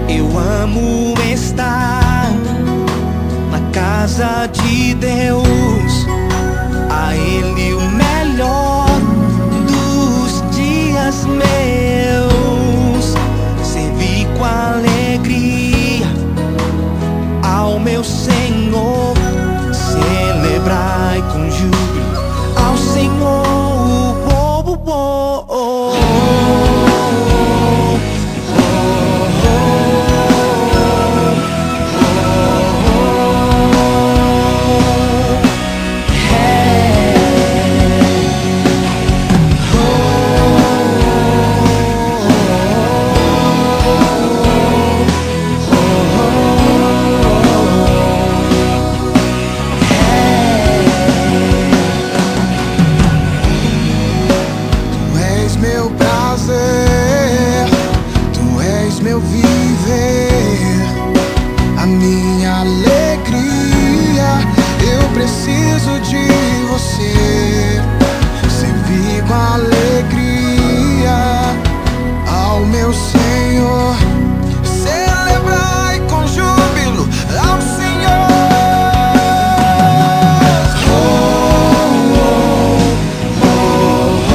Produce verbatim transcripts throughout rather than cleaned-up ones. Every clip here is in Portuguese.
Eu amo estar na casa de Deus, a Ele o melhor dos dias meus. Servir com alegria ao meu Senhor, celebrai com júbilo ao Senhor. Oh, oh, oh, oh. Preciso de você, servir com alegria ao meu Senhor, celebrai com júbilo ao Senhor. Oh, oh, oh, oh,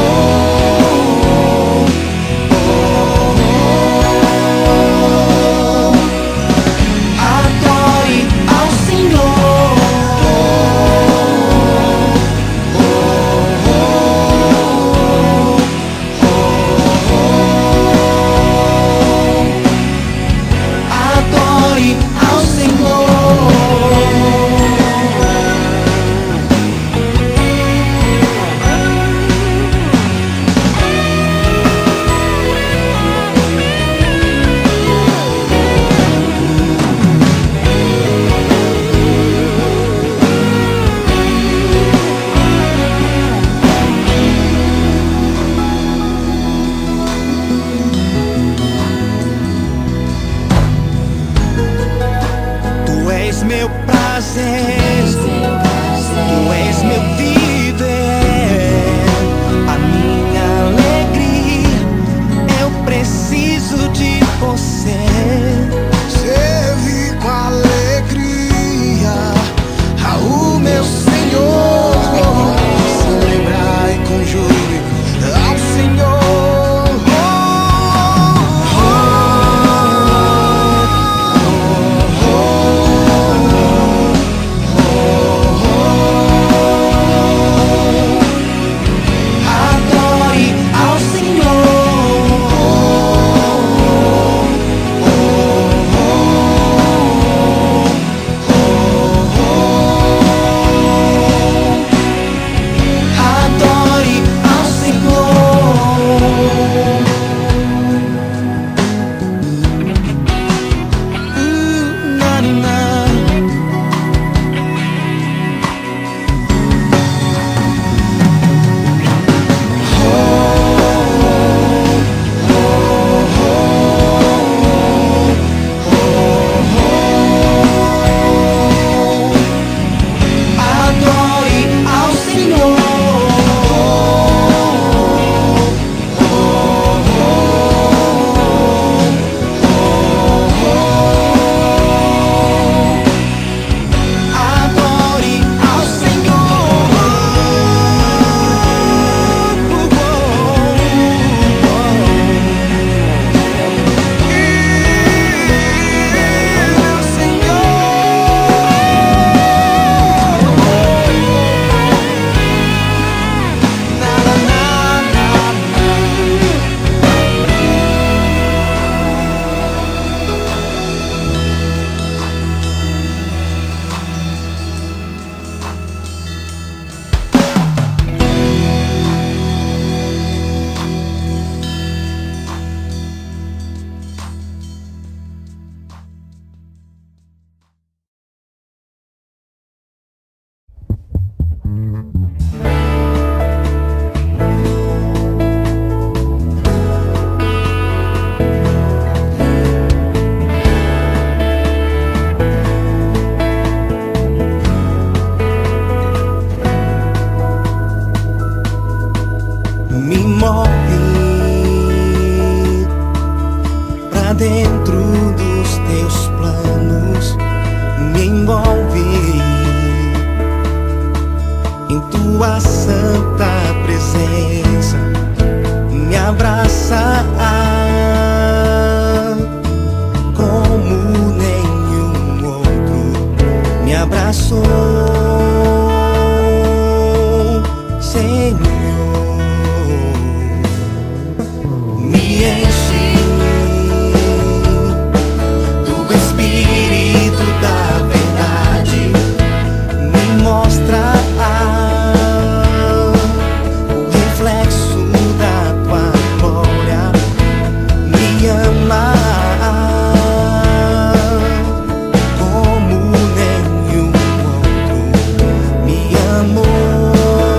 oh, oh. Adore ao Senhor. Meu prazer, tu és meu viver, a minha alegria. Eu preciso de você. Servir com alegria ao meu Senhor, celebrai com júbilo ao Senhor. Me move pra dentro do teus planos me envolvem. Em tua santa presença me abraça como nenhum outro me abraçou, Senhor. Me enche do Espírito da verdade, me mostra o reflexo da tua glória, me ama como nenhum outro me amou.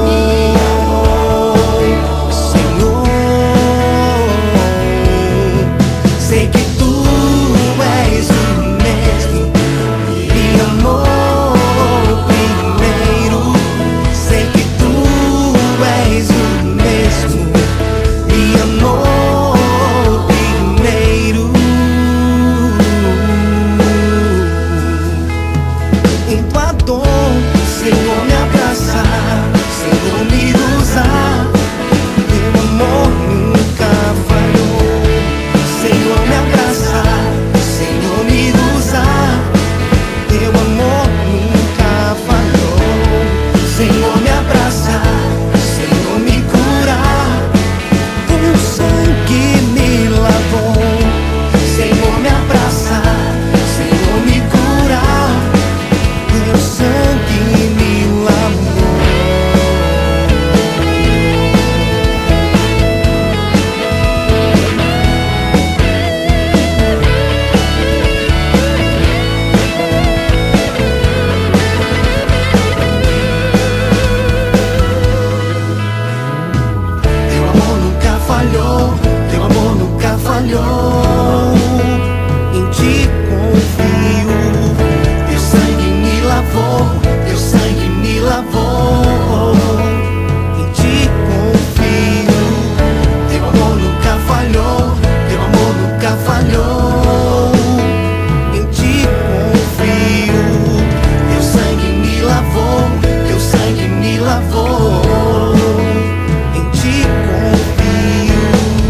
Sei que tu és o mesmo, me amou primeiro. Sei que tu és o mesmo, me amou primeiro. Em tua dor, Senhor, me abraça, Senhor, me usa. Teu amor nunca falhou. Senhor, me abraça, Senhor, me usa. Teu amor nunca falhou. Senhor, me abraça, Senhor, me cura. Teu sangue me lavou. Senhor, me abraça, Senhor, me cura. Teu sangue me lavou. Teu amor nunca falhou, teu amor nunca falhou. Em ti confio, teu sangue me lavou, teu sangue me lavou. Em ti confio, teu amor nunca falhou, teu amor nunca falhou. Em ti confio, teu sangue me lavou, teu sangue me lavou. Em ti confio.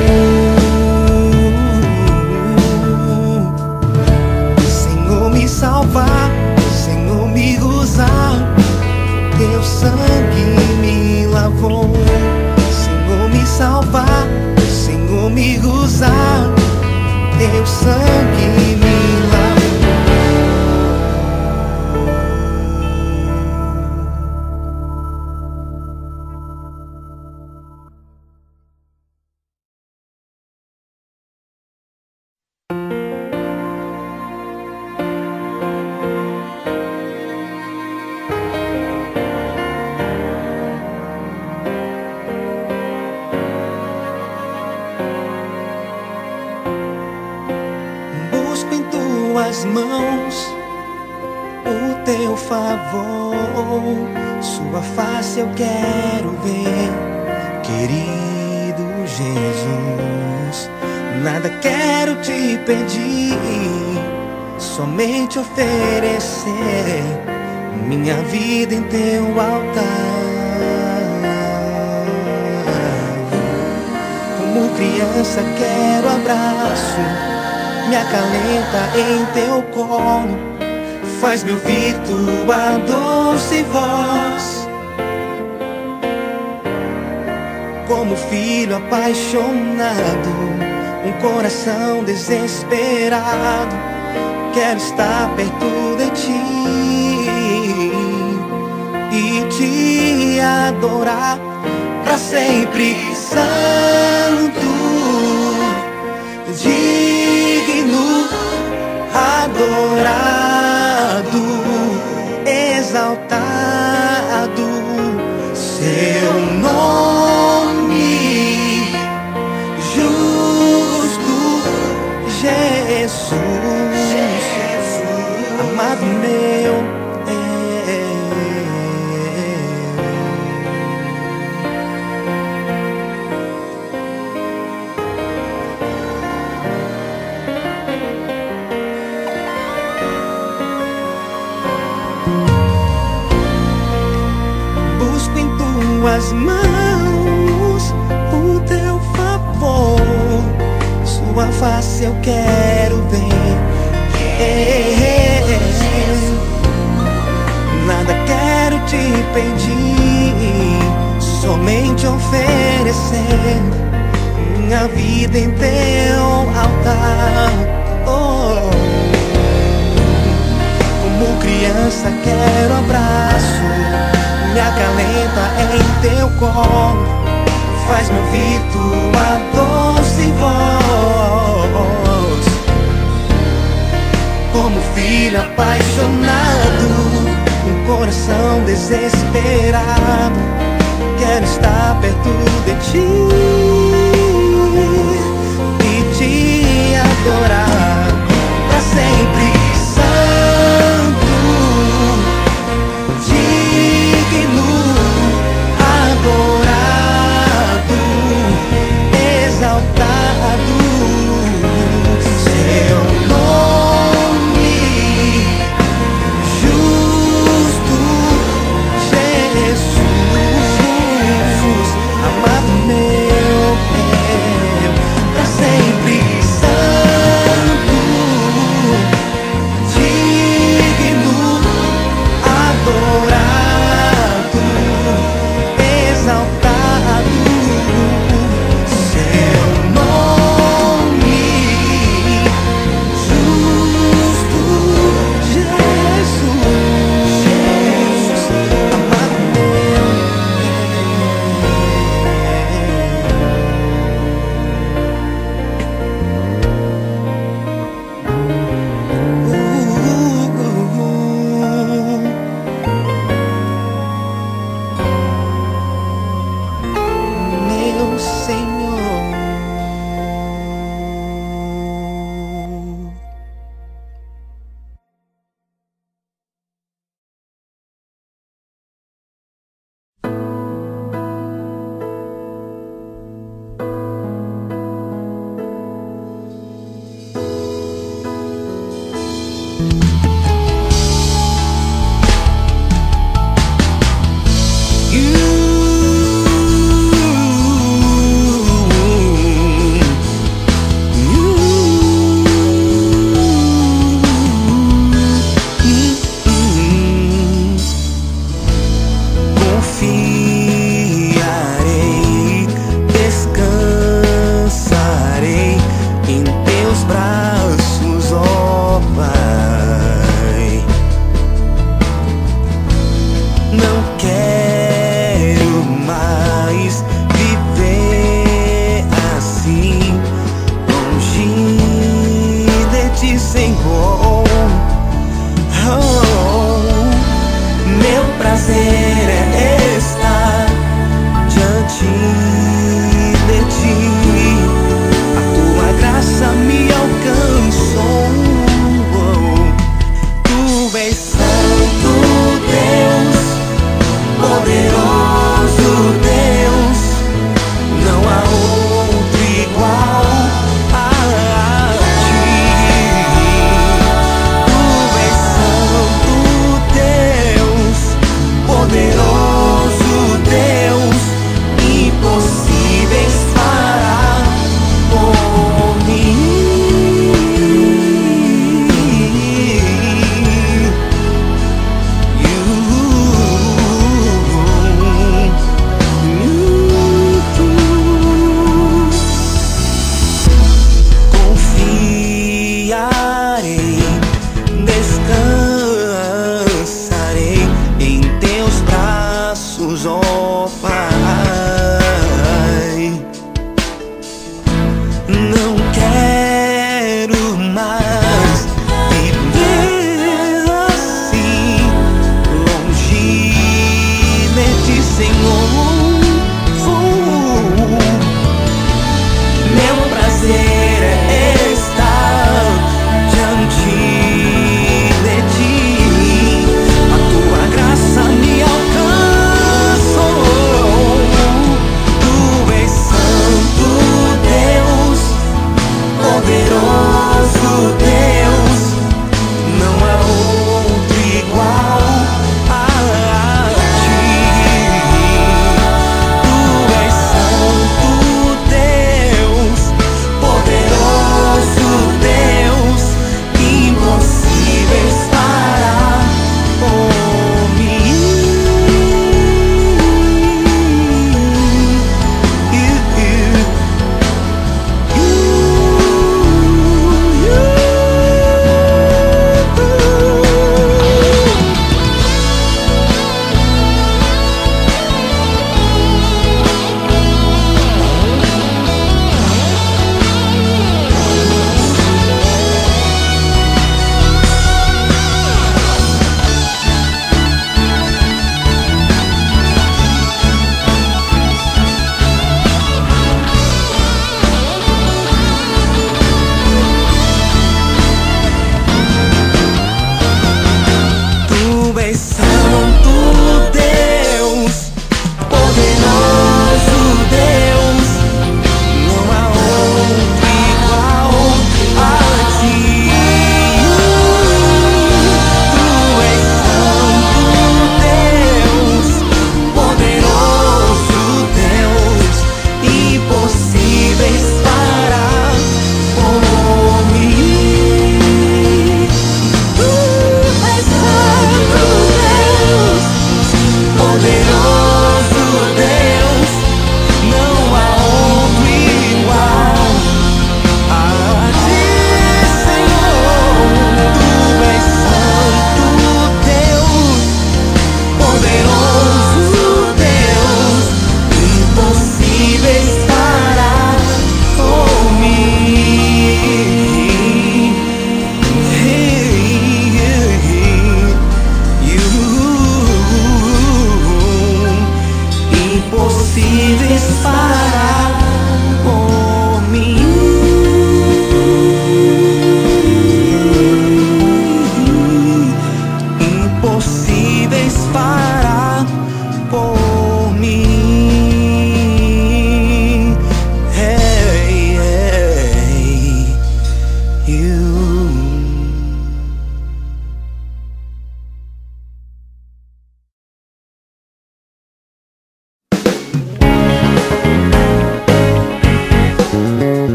Senhor, me salvar, Senhor, me usar. Teu sangue me lavou. Senhor, me salvar, Senhor, me usar. Teu sangue me lavou. Busco em tuas mãos o teu favor, sua face eu quero ver, querido Jesus. Nada quero te pedir, somente oferecer minha vida em teu altar. Como criança quero abraço, me acalenta em teu colo, faz-me ouvir tua doce voz. Como filho apaixonado, um coração desesperado, quero estar perto de ti e te adorar pra sempre. Santo, digno, adorado, exaltado, seu nome justo, Jesus, amado meu. tuas mãos o teu favor, sua face eu quero ver. Nada quero te pedir, somente oferecer minha vida em teu altar. Oh, como criança quero abraço, me acalenta em teu colo, faz-me ouvir tua doce voz. Como filho apaixonado, um coração desesperado, quero estar perto de ti e te adorar pra sempre. Santo, digno, adorado, exaltado, seu nome justo, Jesus, amado meu Deus, pra sempre. Santo, digno, adorado, exaltado, seu nome justo, Jesus, amado meu meu Senhor. Confiarei, descansarei em teus braços, ó Pai. Não quero mais viver assim, longe de ti, Senhor. Oh, meu prazer é estar diante de ti. A tua graça me alcançou. Tu és santo Deus, poderoso Deus, não há outro igual a ti. Tu és santo Deus, poderoso Deus, impossíveis fará por mim. Confiarei, descansarei em teus braços, ó Pai. Não quero mais viver assim, longe de ti, Senhor. Oh, meu prazer é estar diante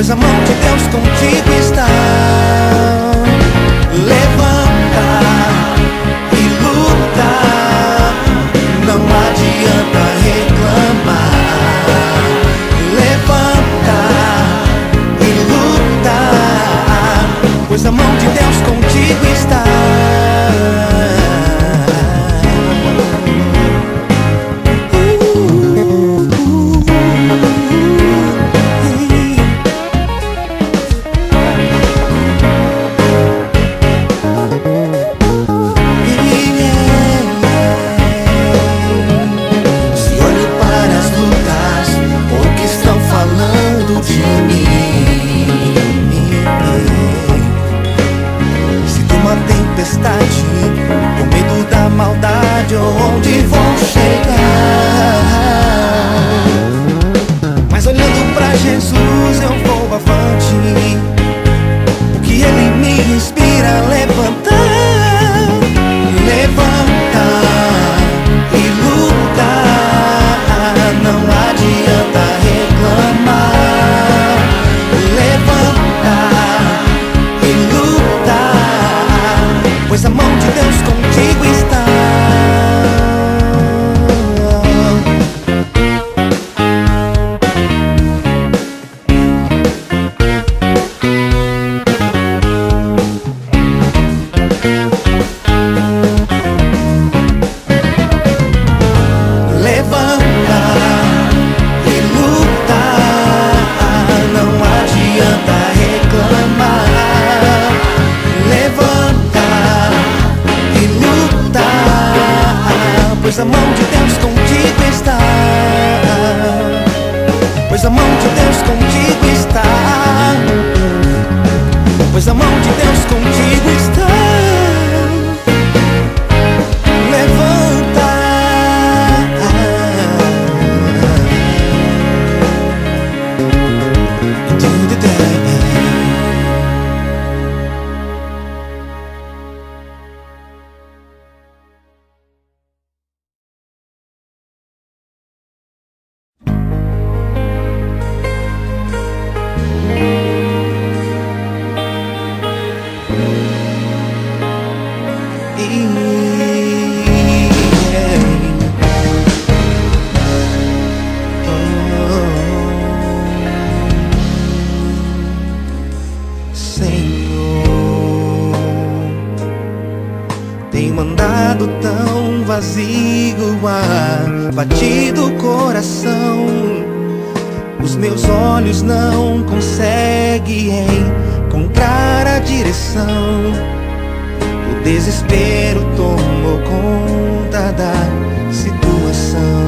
pois a mão de Deus contigo está. Levanta e luta, não adianta reclamar. Levanta e luta, pois a mão de Deus contigo está. Com medo da maldade, onde vou chegar? Mas olhando pra Jesus eu vou avante. O que Ele me inspira a levantar. Levanta e luta, não adianta reclamar. Levanta e luta, pois a mão de Deus contigo está. Levanta e luta, não adianta reclamar. Levanta e luta, pois a mão de Deus contigo está. Pois a mão de Deus contigo está. Pois a mão de Deus contigo está. Levanta do the day. Tem mandado tão vazio a batido o coração. Os meus olhos não conseguem encontrar a direção. O desespero tomou conta da situação.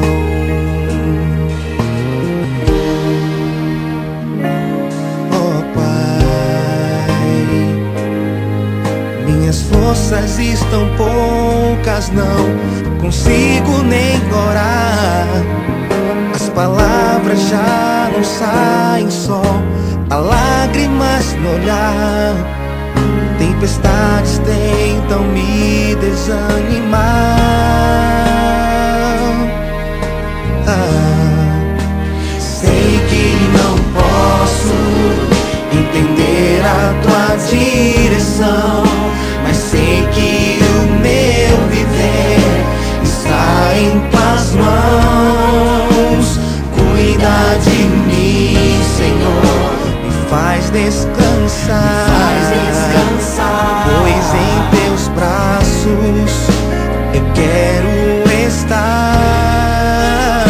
Oh Pai, minhas forças estão poucas, não consigo nem orar. As palavras já não saem, só há lágrimas no olhar. Tempestades tentam me desanimar. Ah, sei que não posso entender a tua direção, mas sei que o meu viver está em tuas mãos. Cuida de mim, Senhor, me faz descansar, me faz descansar, pois em teus braços eu quero estar.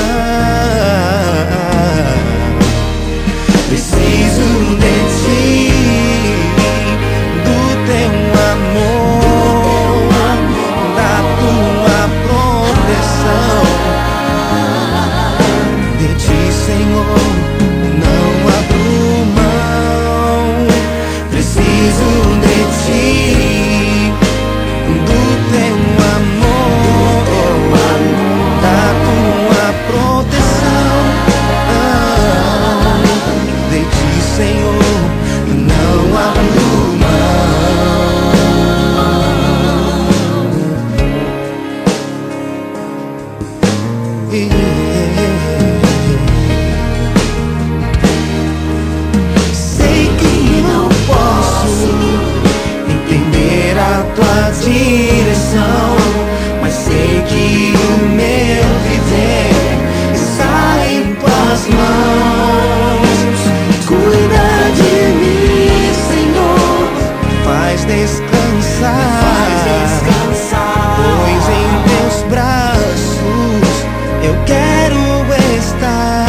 Preciso de ti, do teu amor, da tua proteção. De ti, Senhor, não abro mão. Preciso de ti, do teu amor, da tua proteção. Ah, de ti, Senhor, não abro mão. tua direção, mas sei que o meu viver está em tuas mãos. Cuida de mim, Senhor, faz descansar, faz descansar, pois em teus braços eu quero estar.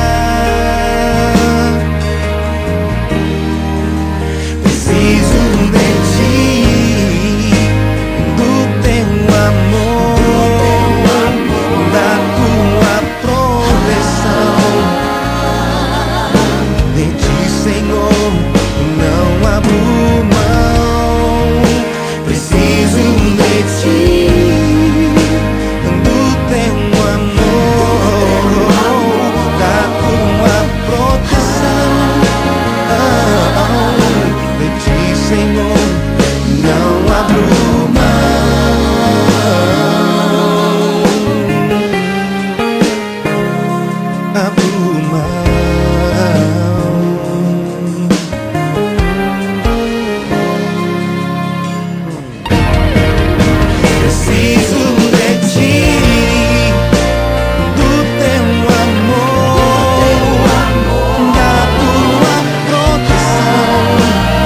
Preciso de ti, do teu amor, da tua proteção. De ti, Senhor, não abro mão. Preciso de ti, do teu amor, da tua proteção. De ti, Senhor, não abro mão. Abro mão. Preciso de ti, do teu amor, da tua proteção.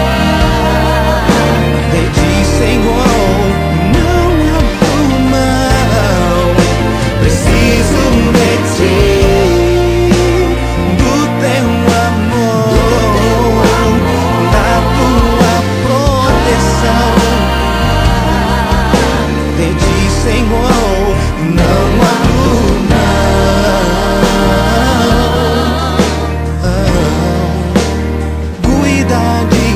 De ti, Senhor, não abro mão. Preciso de ti, do teu amor, da tua proteção. De ti, Senhor, não abro mão. Cuida de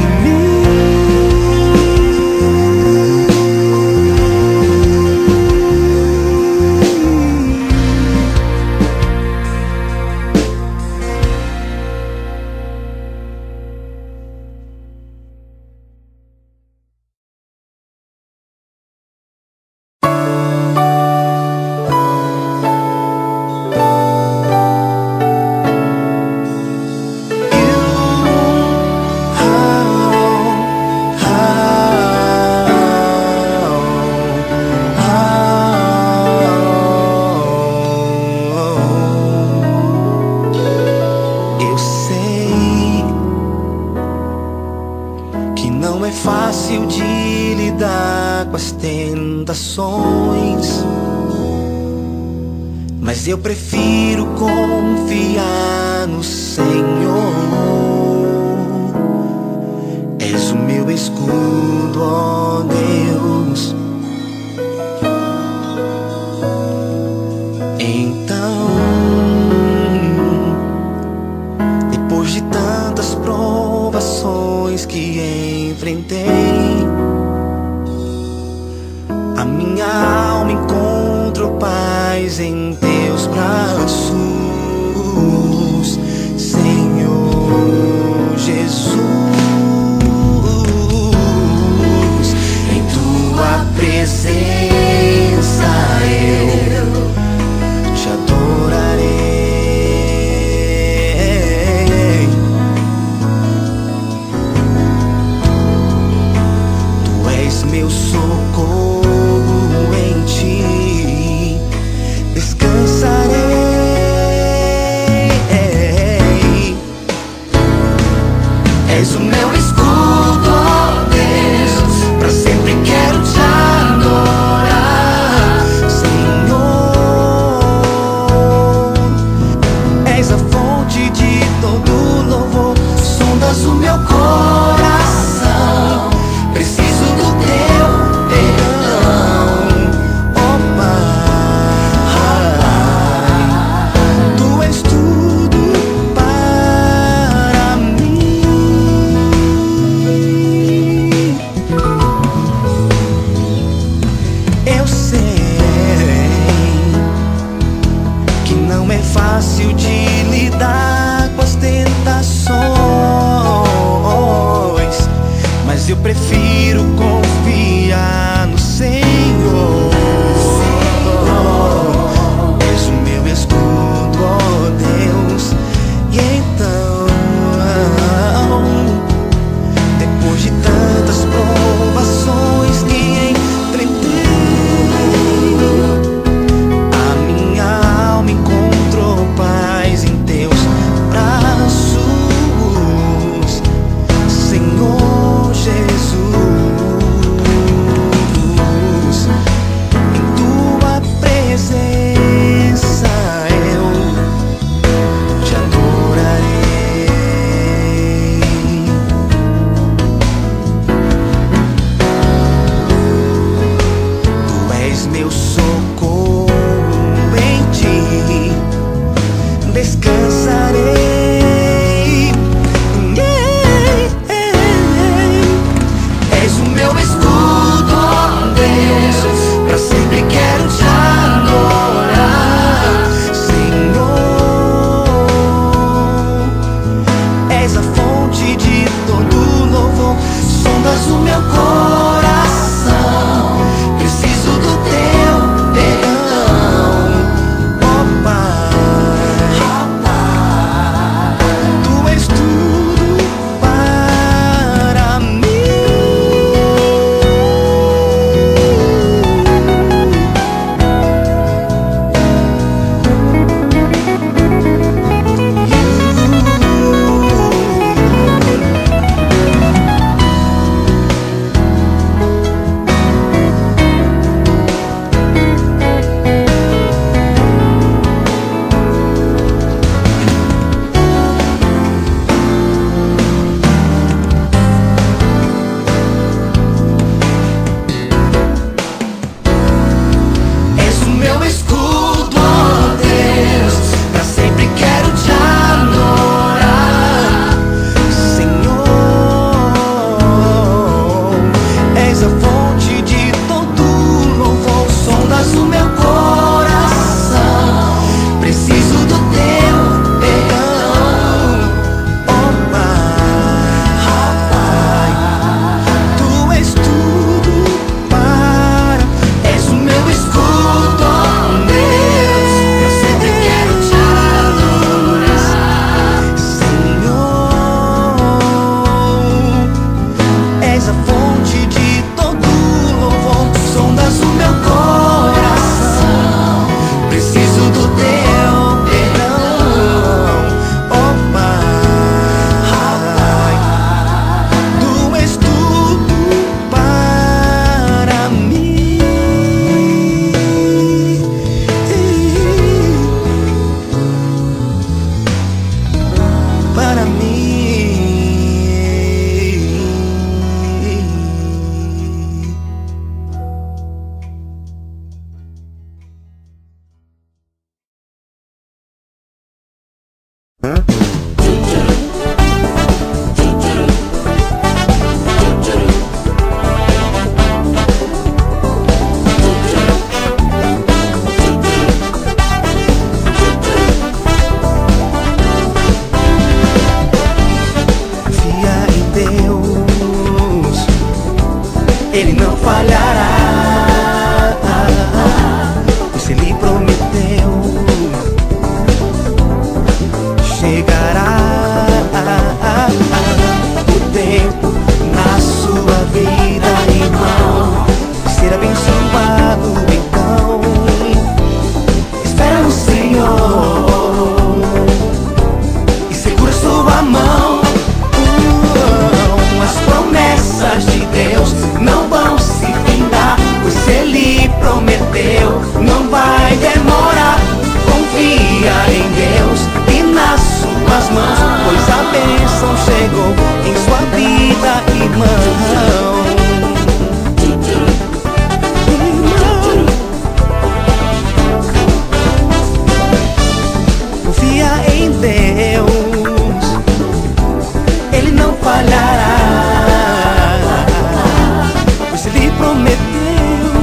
Eu sei que não é fácil de lidar com as tentações, mas eu prefiro confiar no Senhor. És o meu escudo, ó Deus. Então, depois de tantas provações que enfrentei, a minha alma encontrou paz em teus braços, Senhor Jesus. Em tua presença eu te adorarei. Tu és meu socorro, em ti descansarei. És o meu escudo, ó Deus, pra sempre quero te adorar, Senhor. És a fonte de todo louvor, sondas o meu coração. Preciso do teu perdão, ó Pai. Tu és tudo para mim. Eu sei que não é fácil de lidar com as tentações, mas eu prefiro confiar no Senhor. És o meu escudo, ó Deus. E então, depois de tantas provações que Ele não falhará, pois Ele prometeu, chegará. O tempo na sua vida, irmão, ser abençoado. Então espera no Senhor e segura sua mão. As promessas de Deus não vão se findar, pois Ele prometeu, não vai demorar. Confia em Deus e nas suas mãos, pois a bênção chegou em sua vida, irmão. Irmão, confia em Deus, Ele não falhará. Ele prometeu,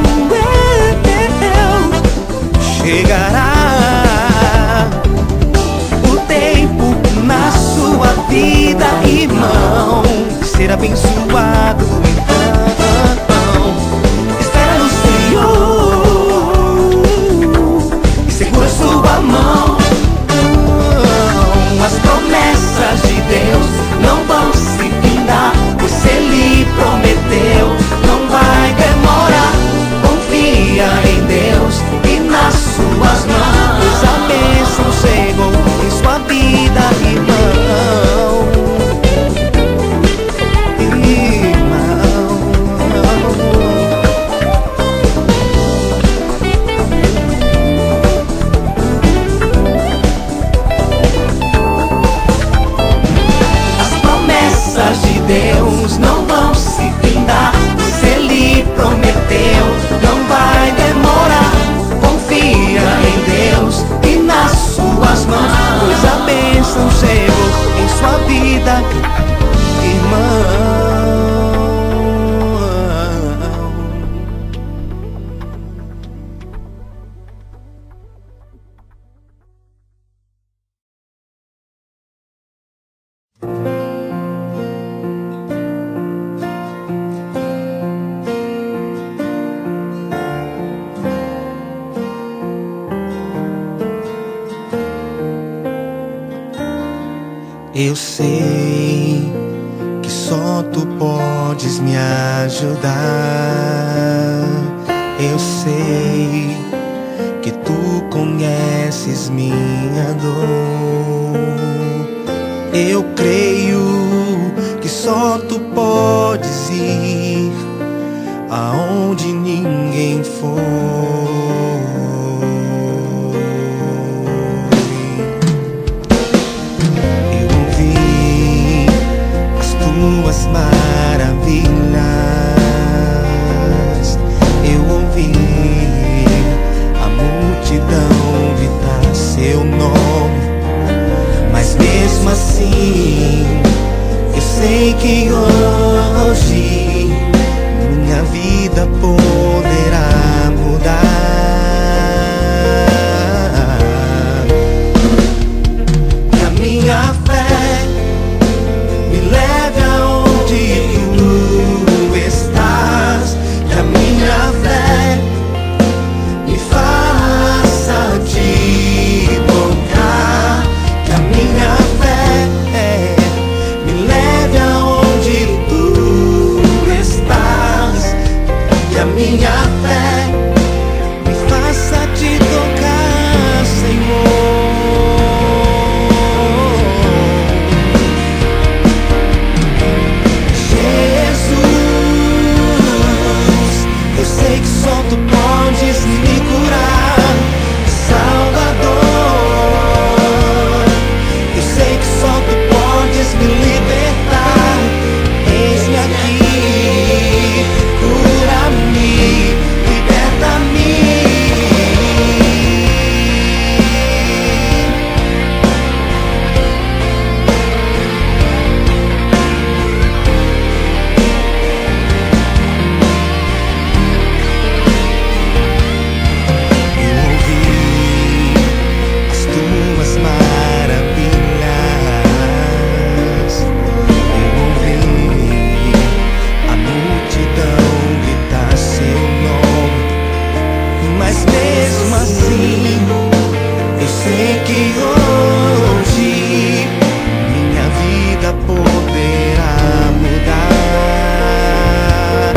chegará. O tempo na sua vida, irmão, ser abençoado. Então espera no Senhor e segura sua mão. As promessas de Deus não vão se findar, pois Ele prometeu, não vai demorar. Confia em Deus e nas suas mãos, pois a bênção chegou em sua vida, irmão. Deus não vão se findar, pois Ele prometeu, não vai demorar. Confia em Deus e nas suas mãos, pois a bênção chegou em sua vida, irmão. Eu sei que só Tu podes me ajudar. Eu sei que Tu conheces minha dor. Eu creio que só Tu podes ir aonde ninguém foi. Tuas maravilhas, eu ouvi a multidão gritar seu nome, mas mesmo assim eu sei que hoje minha vida poderá mudar. Que a minha fé me leve aonde Tu estás, que a minha fé me faça te tocar, que a minha fé me leve aonde Tu sei que hoje minha vida poderá mudar.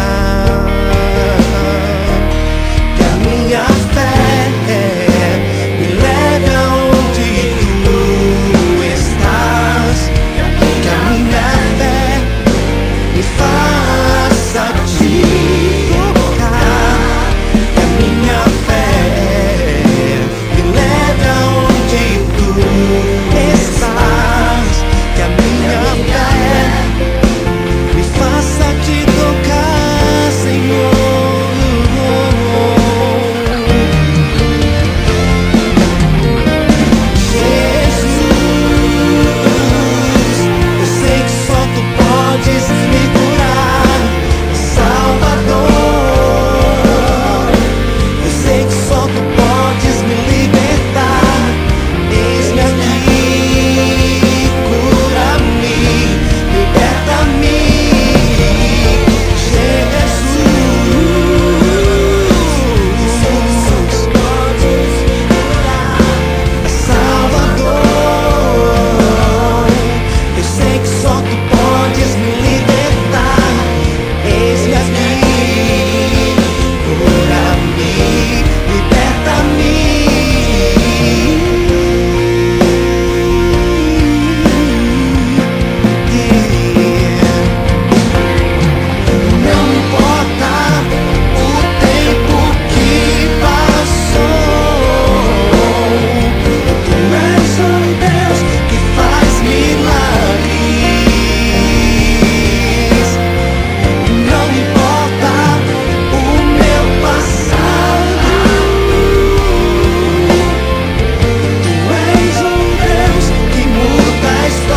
Que a minha fé me leve aonde tu estás. Que a minha fé me faça te tocar. Que a minha fé me leve aonde tu estás. Que a minha fé me faça te tocar, Senhor. Jesus, eu sei que só tu podes me curar, Salvador. Eu sei que só tu podes me libertar. Eis-me aqui, cura-me, liberta-me, Jesus. Salvador, eu sei que só tu podes me libertar. Eis-me aqui, cura-me, liberta-me. Não importa o tempo que passou, tu és o Deus que faz milagres. Não importa o meu passado, tu és um Deus que muda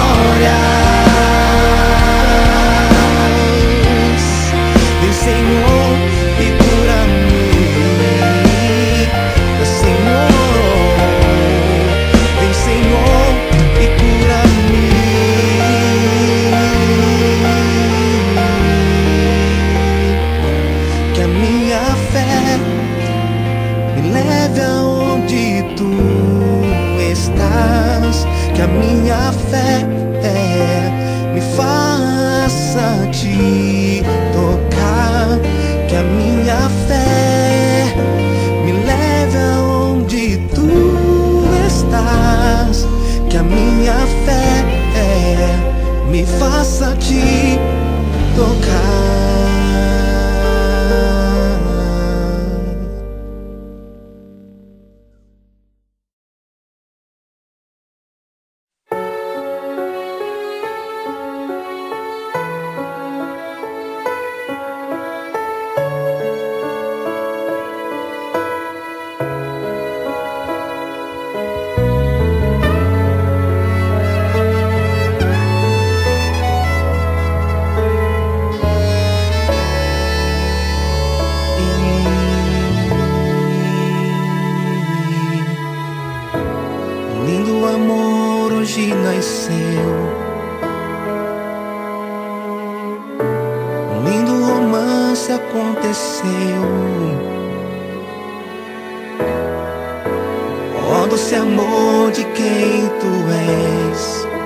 histórias. Vem, Senhor, e cura-me. Senhor, vem, Senhor, e cura-me. Que a minha fé me leve aonde tu estás. Que a minha fé me faça te tocar. Que a minha fé me leve aonde tu estás. Que a minha fé me faça te tocar. Um lindo amor hoje nasceu. Um lindo romance aconteceu. Oh, doce amor de quem tu és.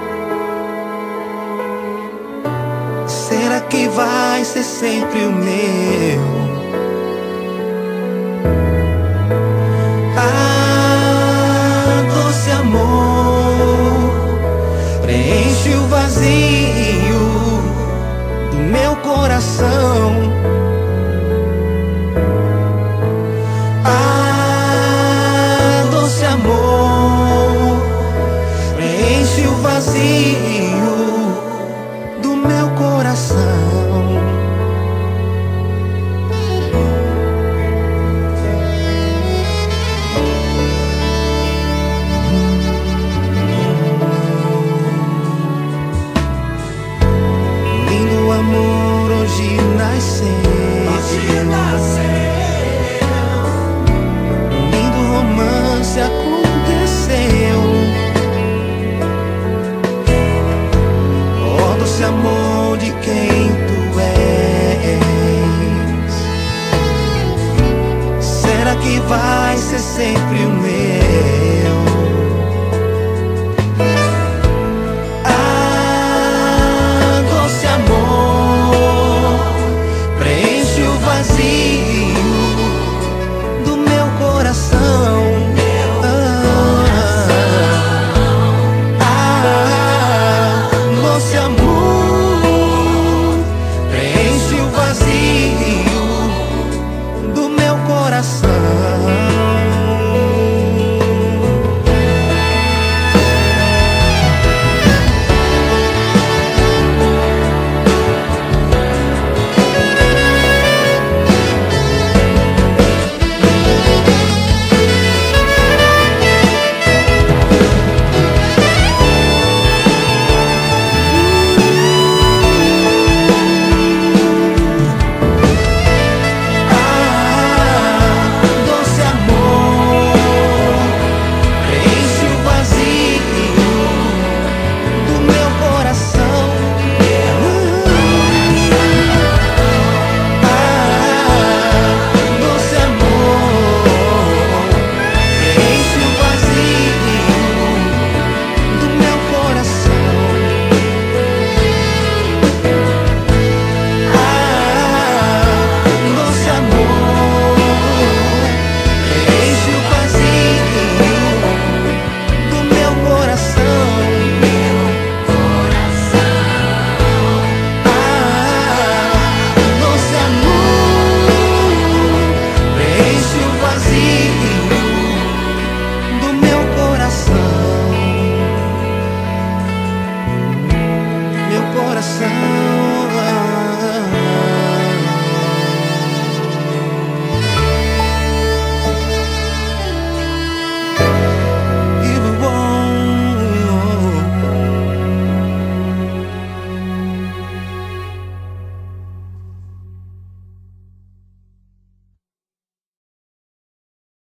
Será que vai ser sempre o meu? Ah, doce amor, preenche o vazio do meu coração. Ah, doce amor, preenche o vazio